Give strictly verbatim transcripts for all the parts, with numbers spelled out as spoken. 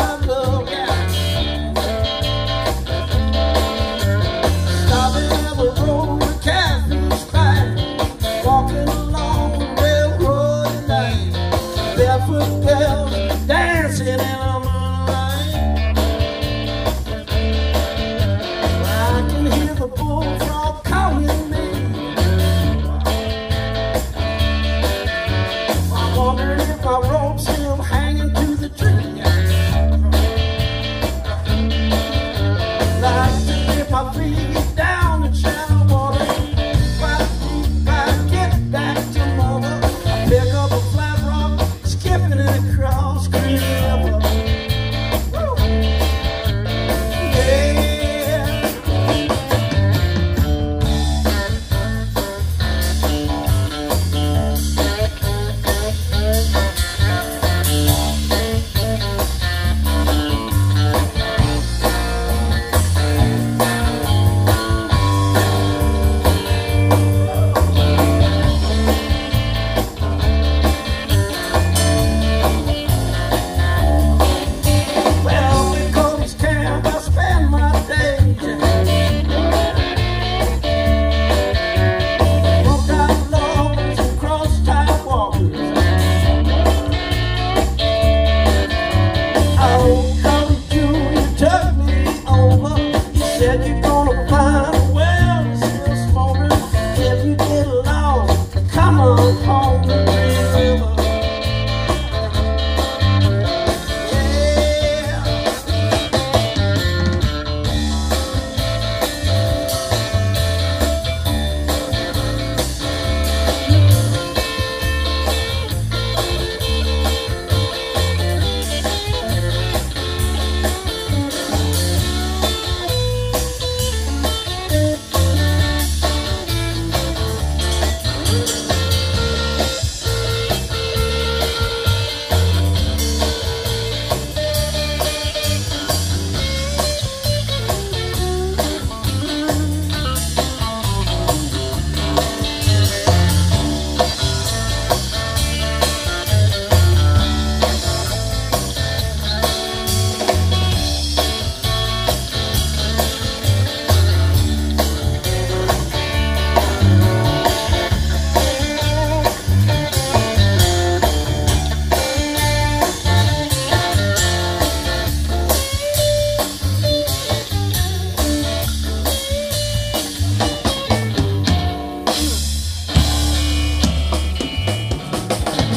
my love, yeah. Stopping at the road with Catherine's back, walking along the railroad at night. Barefoot girls dancing in the moonlight. I can hear the bullfrog calling me. I'm wondering if my rope's still hanging to the tree. Like to dip my feet down the shallow water. While deep I get back to mother, I pick up a flat rock, skipping it across the river. Woo. Yeah.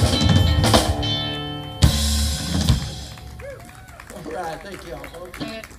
All right, thank you all, folks.